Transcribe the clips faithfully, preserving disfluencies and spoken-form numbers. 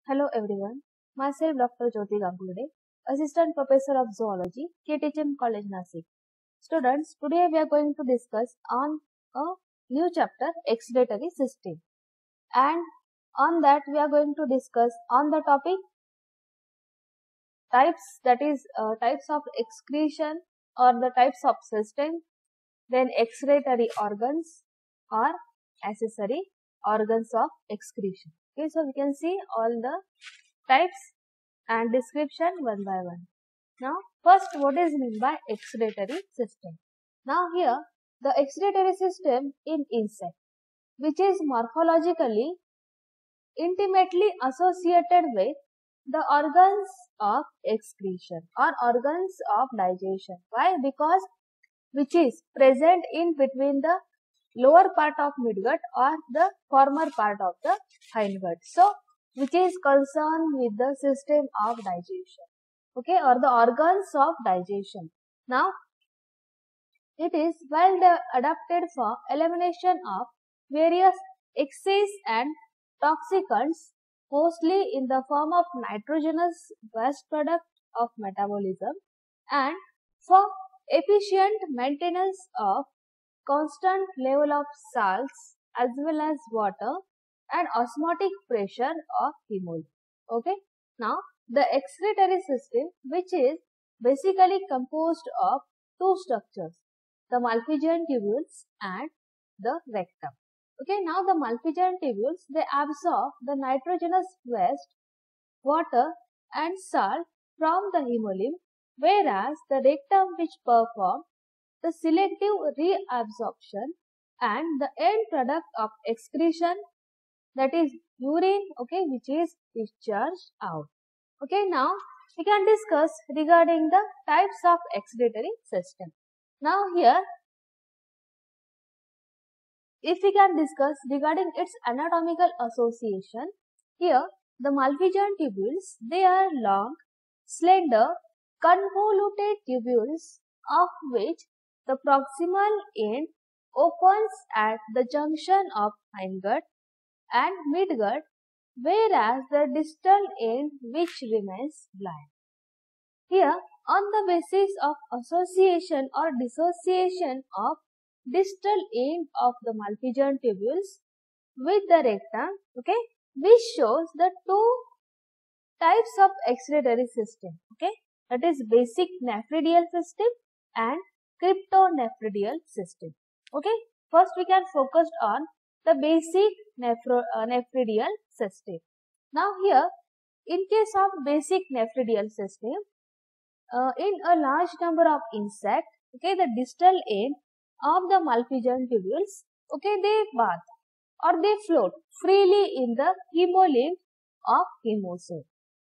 Hello everyone, myself Doctor Jyoti Ganguly, Assistant Professor of Zoology, K T H M College Nasik. Students, today we are going to discuss on a new chapter, excretory system. And on that we are going to discuss on the topic types, that is uh, types of excretion or the types of system, then excretory organs or accessory organs of excretion. Okay, so we can see all the types and description one by one. Now, first, what is meant by excretory system? Now, here the excretory system in insect, which is morphologically intimately associated with the organs of excretion or organs of digestion. Why? Because which is present in between the lower part of midgut or the former part of the hindgut. So, which is concerned with the system of digestion, okay, or the organs of digestion. Now, it is well adapted for elimination of various excess and toxicants, mostly in the form of nitrogenous waste product of metabolism, and for efficient maintenance of constant level of salts as well as water and osmotic pressure of hemolymph. Okay. Now, the excretory system, which is basically composed of two structures, the Malpighian tubules and the rectum. Okay. Now, the Malpighian tubules, they absorb the nitrogenous waste, water and salt from the hemolymph, whereas the rectum, which performs the selective reabsorption and the end product of excretion, that is urine, okay, which is discharged out. Okay, now we can discuss regarding the types of excretory system. Now here, if we can discuss regarding its anatomical association, here the Malpighian tubules, they are long, slender, convoluted tubules of which the proximal end opens at the junction of hindgut and midgut, whereas the distal end which remains blind. Here, on the basis of association or dissociation of distal end of the Malpighian tubules with the rectum, okay, which shows the two types of excretory system, okay, that is basic nephridial system and cryptonephridial system. Okay, first we can focus on the basic nephro, uh, nephridial system. Now here, in case of basic nephridial system, uh, in a large number of insects, okay, the distal end of the Malpighian tubules, okay, they bath or they float freely in the hemolymph of hemocyte.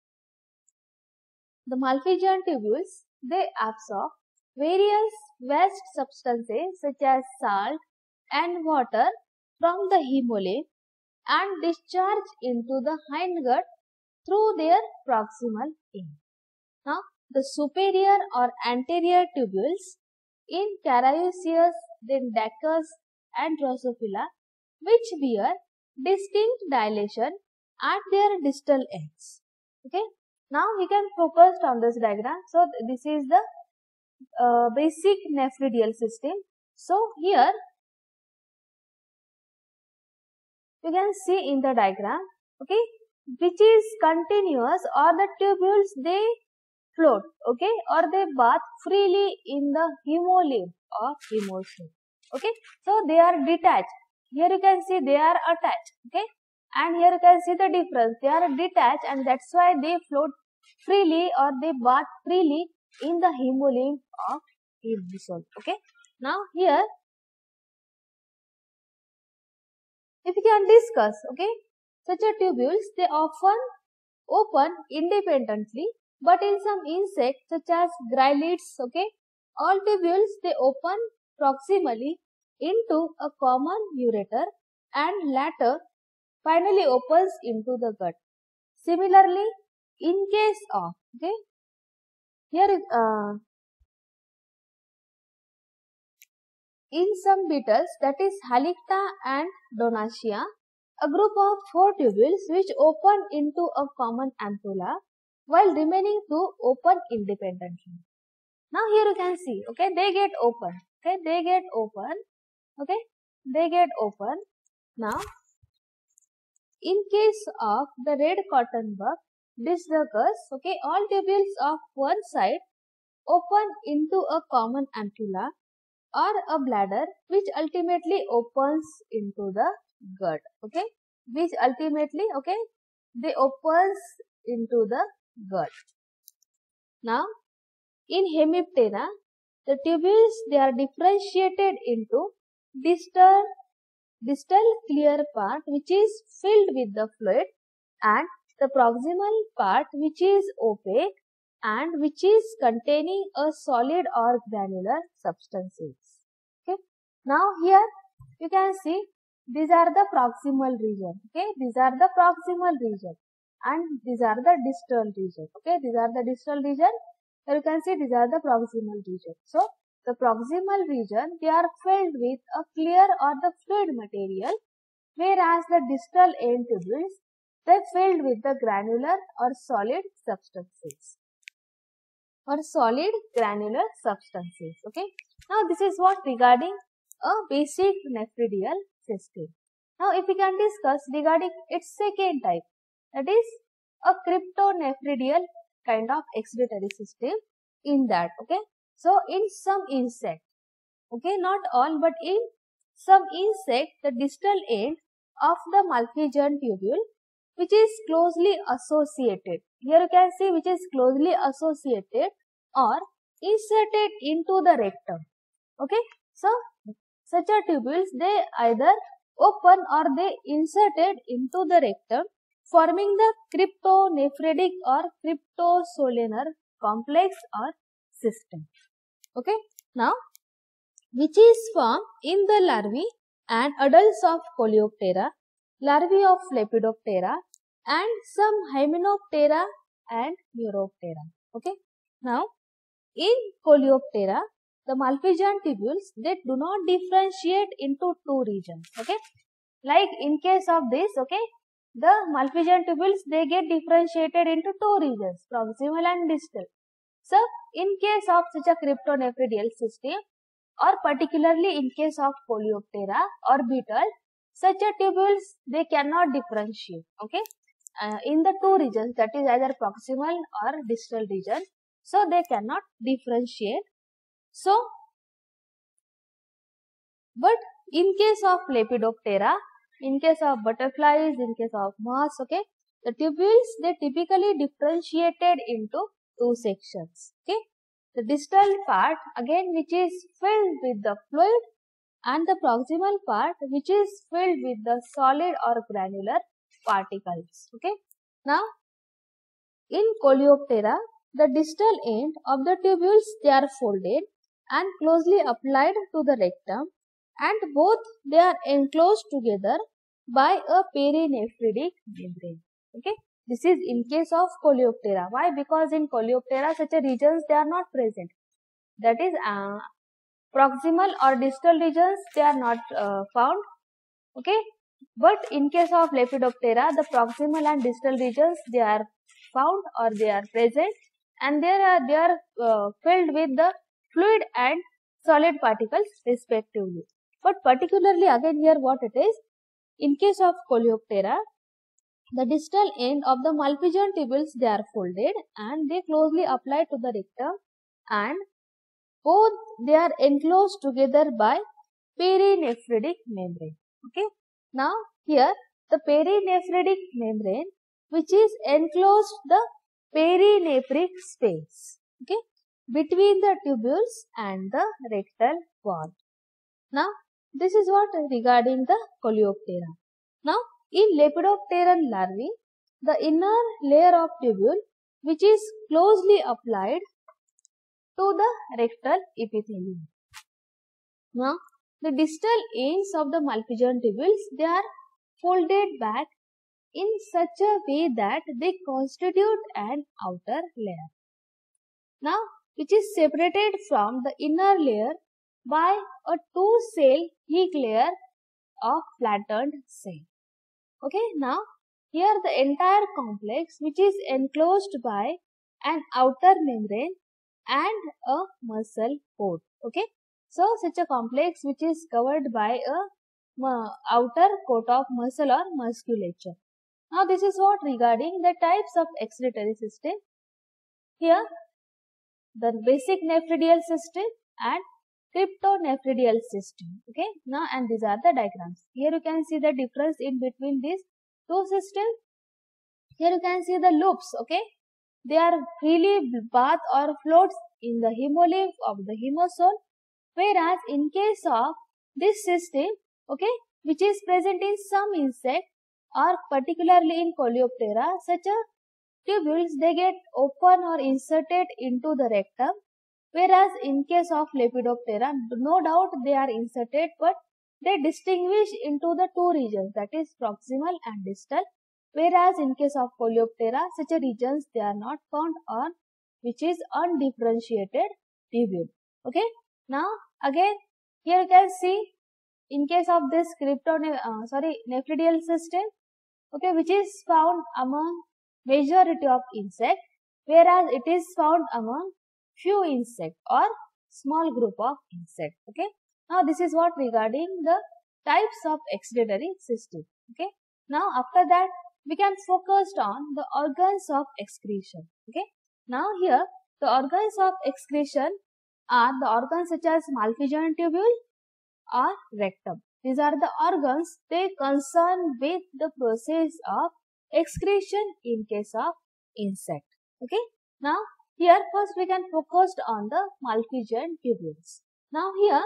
The Malpighian tubules, they absorb various waste substances such as salt and water from the hemolymph and discharge into the hindgut through their proximal end. Now, the superior or anterior tubules in Caraeusius, then Dacus and Drosophila, which bear distinct dilation at their distal ends. Okay. Now, we can focus on this diagram. So, this is the uh, basic nephridial system. So, here you can see in the diagram, okay, which is continuous or the tubules, they float, okay, or they bath freely in the hemolymph of hemocyte, okay. So, they are detached. Here you can see they are attached, okay, and here you can see the difference. They are detached and that's why they float freely or they bath freely in the hemolymph of hemocyte, okay. Now, here, if we can discuss, okay, such a tubules, they often open independently, but in some insects such as gryllids, okay, all tubules, they open proximally into a common ureter and latter finally opens into the gut. Similarly, in case of, okay, here uh, in some beetles, that is Halicta and Donacia, a group of four tubules which open into a common ampulla while remaining two open independently. Now here you can see, okay, they get open, okay, they get open, okay, they get open. Now, in case of the red cotton bug dysdracus, okay, all tubules of one side open into a common ampulla or a bladder which ultimately opens into the gut, okay, which ultimately, okay, they opens into the gut. Now, in Hemiptera, the tubules, they are differentiated into distal, distal clear part which is filled with the fluid and the proximal part which is opaque and which is containing a solid or granular substances. Okay. Now here you can see these are the proximal region. Okay. These are the proximal region and these are the distal region. Okay. These are the distal region. Here you can see these are the proximal region. So the proximal region, they are filled with a clear or the fluid material, whereas the distal end tubules, they filled with the granular or solid substances or solid granular substances. Okay. Now this is what regarding a basic nephridial system. Now if we can discuss regarding its second type, that is a cryptonephridial kind of excretory system. In that, okay, so in some insect, okay, not all, but in some insect, the distal end of the Malpighian tubule, which is closely associated, here you can see which is closely associated or inserted into the rectum. Okay, so such a tubules, they either open or they inserted into the rectum, forming the cryptonephridic or cryptosolenar complex or system. Okay, now which is formed in the larvae and adults of Coleoptera, larvae of Lepidoptera and some Hymenoptera and Neuroptera. Okay, now in Coleoptera, the Malpighian tubules, they do not differentiate into two regions. Okay, like in case of this, okay, the Malpighian tubules, they get differentiated into two regions, proximal and distal. So, in case of such a cryptonephridial system or particularly in case of Coleoptera or beetle, such a tubules, they cannot differentiate, okay, uh, in the two regions, that is either proximal or distal region. So, they cannot differentiate. So, but in case of Lepidoptera, in case of butterflies, in case of moths, okay, the tubules, they typically differentiated into two sections. Okay, the distal part again which is filled with the fluid and the proximal part which is filled with the solid or granular particles. Okay, now in Coleoptera, the distal end of the tubules, they are folded and closely applied to the rectum, and both they are enclosed together by a perinephridic membrane. Okay, this is in case of Coleoptera. Why? Because in Coleoptera, such a regions, they are not present. That is uh, proximal or distal regions, they are not uh, found. Okay, but in case of Lepidoptera, the proximal and distal regions, they are found or they are present, and they are they are uh, filled with the fluid and solid particles respectively. But particularly again here what it is, in case of Coleoptera, the distal end of the Malpighian tubules, they are folded and they closely apply to the rectum, and both they are enclosed together by perinephridic membrane. Okay. Now here the perinephridic membrane which is enclosed the perinephric space, okay, between the tubules and the rectal wall. Now this is what regarding the Coleoptera. Now in Lepidopteran larvae, the inner layer of tubule which is closely applied to the rectal epithelium. Now the distal ends of the Malpighian tubules, they are folded back in such a way that they constitute an outer layer. Now which is separated from the inner layer by a two-cell thick layer of flattened cell. Okay, now here the entire complex which is enclosed by an outer membrane and a muscle coat. Okay, so such a complex which is covered by a uh, outer coat of muscle or musculature. Now this is what regarding the types of excretory system. Here the basic nephridial system and cryptonephridial system. Okay, now and these are the diagrams. Here you can see the difference in between these two systems. Here you can see the loops. Okay, they are freely bath or floats in the hemolymph of the hemosome, whereas in case of this system, okay, which is present in some insect or particularly in Coleoptera, such a tubules they get open or inserted into the rectum, whereas in case of Lepidoptera, no doubt they are inserted, but they distinguish into the two regions, that is proximal and distal, whereas in case of Coleoptera, such a regions they are not found on, which is undifferentiated tubule. Okay, now again here you can see in case of this crypto uh, sorry nephridial system, okay, which is found among majority of insect, whereas it is found among few insect or small group of insect. Okay, now this is what regarding the types of excretory system. Okay, now after that we can focus on the organs of excretion. Okay, now here the organs of excretion are the organs such as Malpighian tubule or rectum. These are the organs they concern with the process of excretion in case of insect. Okay, now here first we can focus on the Malpighian tubules. Now here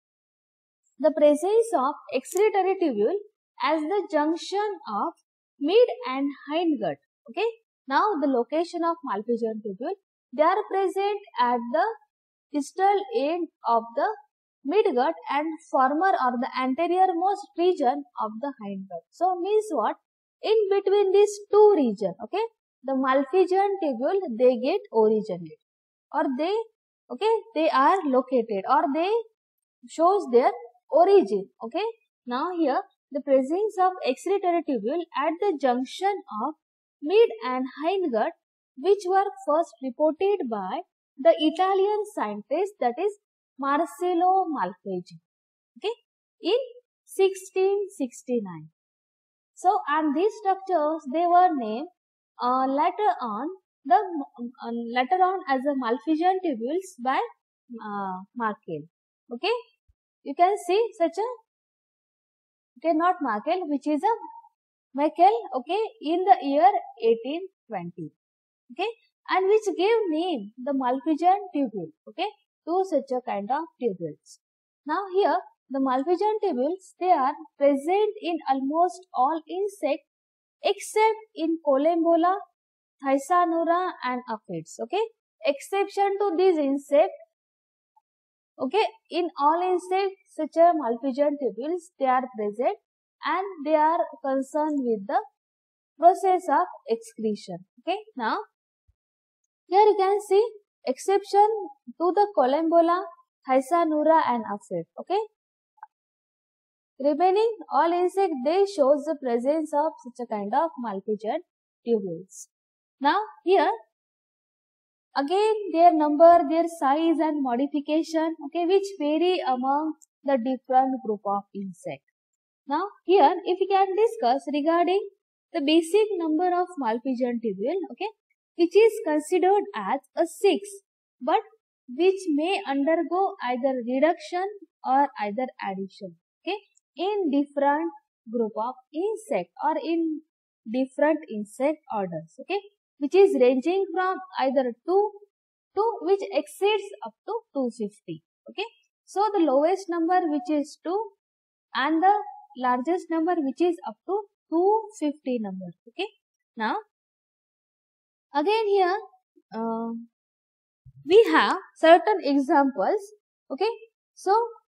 the presence of excretory tubule as the junction of mid and hind gut. Okay, now the location of Malpighian tubule, they are present at the distal end of the midgut and former or the anteriormost region of the hindgut. So means what? In between these two regions, okay, the Malpighian tubule they get originated or they, okay, they are located or they shows their origin. Okay, now here the presence of excretory tubule at the junction of mid and hindgut, which were first reported by the Italian scientist, that is Marcello Malpighi, okay, in sixteen sixty-nine. So, and these structures they were named uh, later on the uh, later on as the Malpighian tubules by uh, Markel. Okay, you can see such a, okay, not Markel, which is a Meckel, okay, in the year eighteen twenty, okay, and which gave name the Malpighian tubule, okay, to such a kind of tubules. Now here the Malpighian tubules they are present in almost all insects except in Collembola, Thysanura and Aphids. Okay, exception to these insects. Okay, in all insects such a Malpighian tubules they are present and they are concerned with the process of excretion. Okay, now here you can see exception to the Collembola, Thysanura and Aphid. Okay, remaining all insects they shows the presence of such a kind of Malpighian tubules. Now here again their number, their size and modification, okay, which vary among the different group of insects. Now here if we can discuss regarding the basic number of Malpighian tubule, okay, which is considered as a six, but which may undergo either reduction or either addition, okay, in different group of insect or in different insect orders, okay, which is ranging from either two to which exceeds up to two hundred fifty, okay. So the lowest number which is two and the largest number which is up to two hundred fifty number, okay. Now again here uh, we have certain examples, okay. So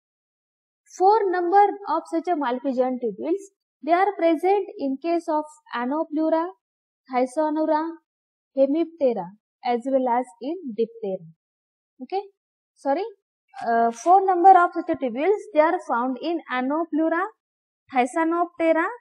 four number of such a Malpighian tubules they are present in case of Anopleura, Thysanura, Hemiptera as well as in Diptera, okay. Sorry, uh, four number of such a tubules they are found in Anopleura, Thysanoptera,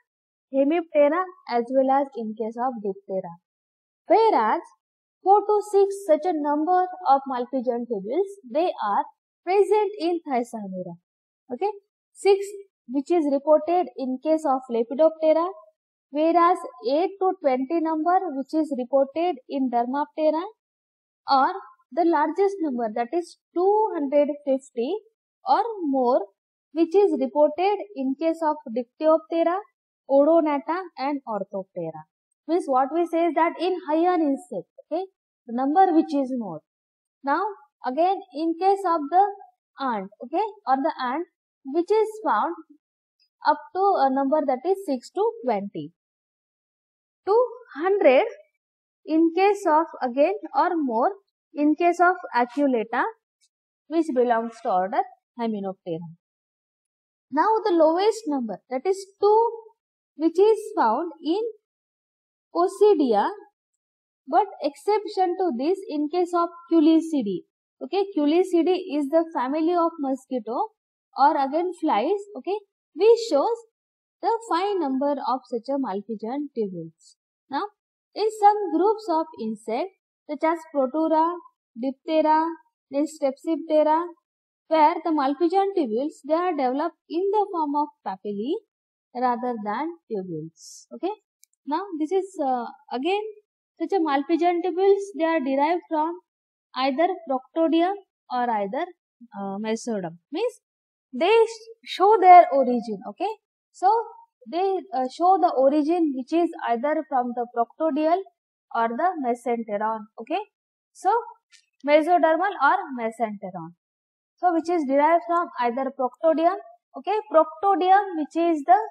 hemiptera as well as in case of diptera. Whereas four to six such a number of Malpighian tubules, they are present in Thysanura. Okay, six which is reported in case of Lepidoptera, whereas eight to twenty number which is reported in Dermaptera, or the largest number, that is two hundred fifty or more, which is reported in case of Dictyoptera, Odonata and Orthoptera. Means what we say is that in higher insect, okay, the number which is more. Now again in case of the ant, okay, or the ant which is found up to a number that is six to twenty. To one hundred in case of again or more in case of Aculeata, which belongs to order Hymenoptera. Now the lowest number, that is two, which is found in Coccidia, but exception to this in case of Culicidae. Okay, Culicidae is the family of mosquito or again flies, okay, which shows the fine number of such a Malpighian tubules. Now, in some groups of insects such as Protura, Diptera, then Strepsiptera, where the Malpighian tubules, they are developed in the form of papillae rather than tubules. Okay. Now, this is uh, again such a Malpighian tubules, they are derived from either Proctodium or either uh, Mesodum. Means they show their origin. Okay. So, they uh, show the origin which is either from the Proctodial or the Mesenteron. Okay. So, Mesodermal or Mesenteron. So, which is derived from either Proctodium, okay, Proctodium which is the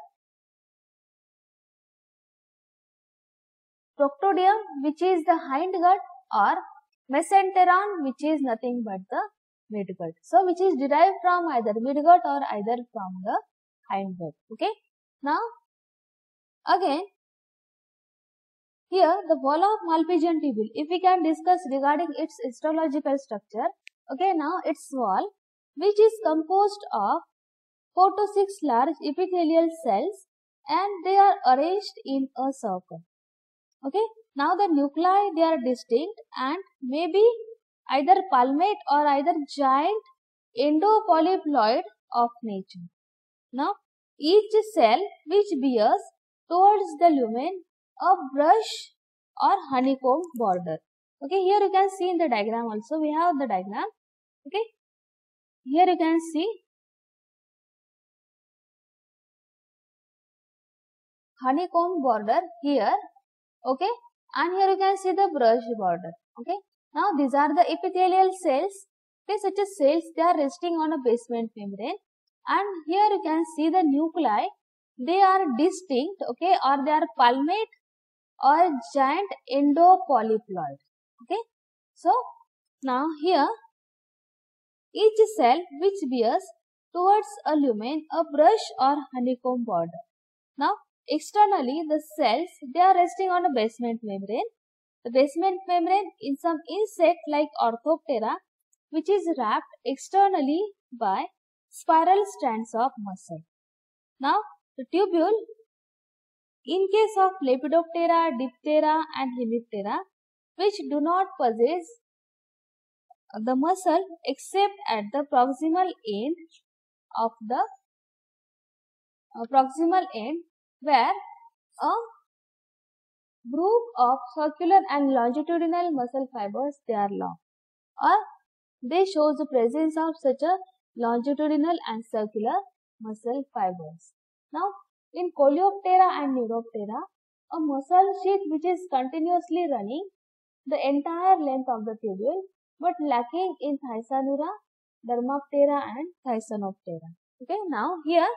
Proctodium which is the hindgut, or Mesenteron which is nothing but the midgut. So, which is derived from either midgut or either from the hindgut. Okay. Now, again, here the wall of Malpighian tubule, if we can discuss regarding its histological structure, okay, now its wall, which is composed of four to six large epithelial cells and they are arranged in a circle. Okay, now the nuclei, they are distinct and may be either palmate or either giant endopolyploid of nature. Now, each cell which bears towards the lumen a brush or honeycomb border. Okay, here you can see in the diagram also, we have the diagram. Okay, here you can see honeycomb border here. Okay, and here you can see the brush border. Okay, now these are the epithelial cells. Okay, such as cells, they are resting on a basement membrane, and here you can see the nuclei, they are distinct, okay, or they are palmate or giant endopolyploid. Okay, so now here each cell which bears towards a lumen a brush or honeycomb border. Now externally the cells, they are resting on a basement membrane. The basement membrane in some insect like Orthoptera, which is wrapped externally by spiral strands of muscle. Now the tubule, in case of Lepidoptera, Diptera and Hemiptera, which do not possess the muscle except at the proximal end of the uh, proximal end, where a group of circular and longitudinal muscle fibers, they are long, or they show the presence of such a longitudinal and circular muscle fibers. Now, in Coleoptera and Neuroptera, a muscle sheath which is continuously running the entire length of the tubule, but lacking in Thysanura, Dermaptera and Thyssanoptera. Okay, now here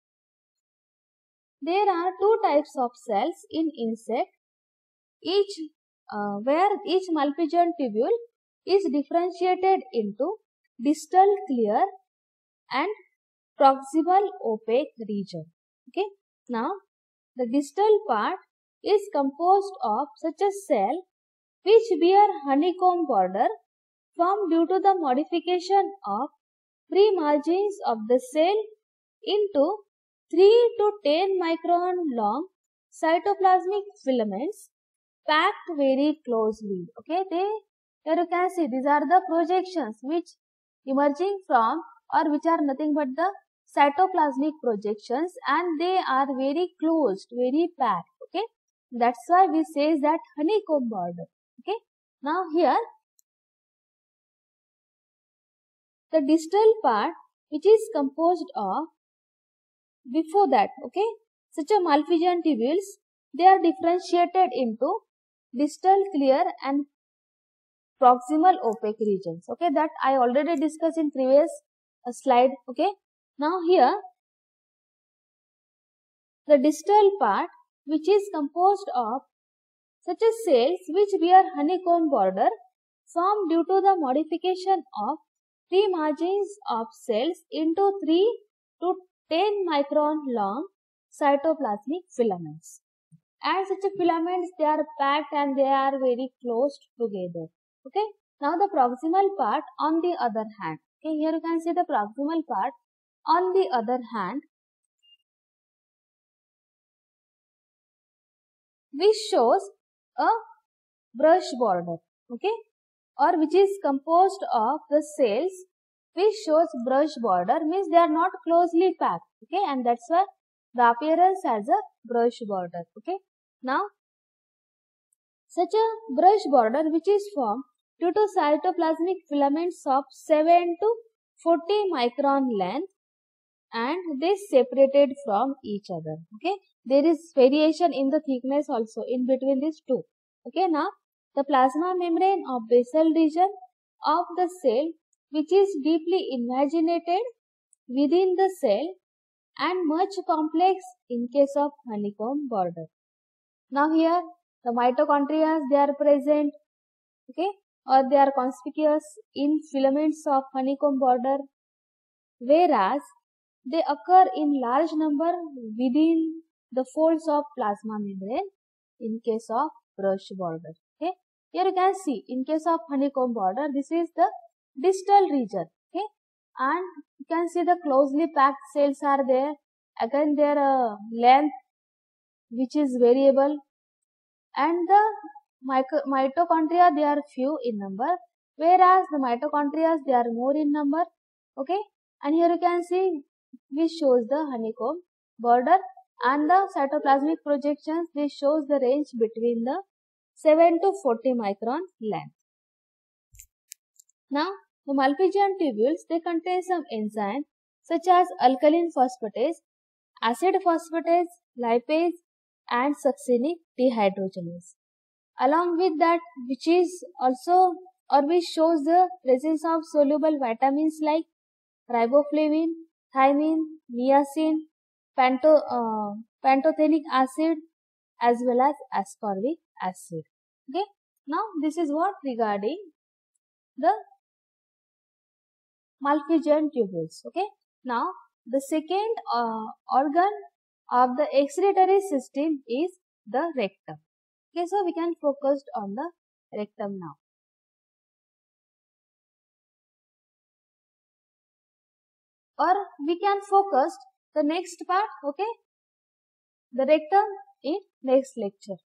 there are two types of cells in insect, each uh, where each Malpighian tubule is differentiated into distal clear and proximal opaque region. Okay, now the distal part is composed of such a cell which bear honeycomb border formed due to the modification of free margins of the cell into three to ten micron long cytoplasmic filaments packed very closely. Okay, they here you can see these are the projections which emerging from or which are nothing but the cytoplasmic projections, and they are very closed, very packed. Okay, that's why we say that honeycomb border. Okay, now here the distal part which is composed of before that. Okay, such a Malpighian tubules, they are differentiated into distal clear and proximal opaque regions. Okay, that I already discussed in previous uh, slide. Okay, now here the distal part which is composed of such as cells which bear honeycomb border formed due to the modification of three margins of cells into three to ten micron long cytoplasmic filaments. And such a filaments, they are packed and they are very close together. Okay. Now the proximal part on the other hand. Okay. Here you can see the proximal part on the other hand, which shows a brush border. Okay. Or which is composed of the cells which shows brush border, means they are not closely packed. Okay. And that's why the appearance has a brush border. Okay. Now, such a brush border which is formed due to cytoplasmic filaments of seven to forty micron length, and they separated from each other. Okay, there is variation in the thickness also in between these two. Okay, now the plasma membrane of basal region of the cell which is deeply invaginated within the cell and much complex in case of honeycomb border. Now here the mitochondria, they are present, okay, or they are conspicuous in filaments of honeycomb border, whereas they occur in large number within the folds of plasma membrane in case of brush border. Okay, here you can see in case of honeycomb border, this is the distal region. Okay, and you can see the closely packed cells are there. Again, their uh, length which is variable, and the mitochondria, they are few in number, whereas the mitochondria, they are more in number. Okay, and here you can see which shows the honeycomb border, and the cytoplasmic projections, this shows the range between the seven to forty micron length. Now the Malpighian tubules, they contain some enzymes such as alkaline phosphatase, acid phosphatase, lipase, and succinic dehydrogenase. Along with that, which is also or which shows the presence of soluble vitamins like riboflavin, thiamine, niacin, panto, uh, pantothenic acid, as well as ascorbic acid. Okay. Now this is what regarding the Malpighian tubules. Okay. Now the second uh, organ of the excretory system is the rectum. Okay, so we can focus on the rectum now. Or we can focus the next part, okay, the rectum in next lecture.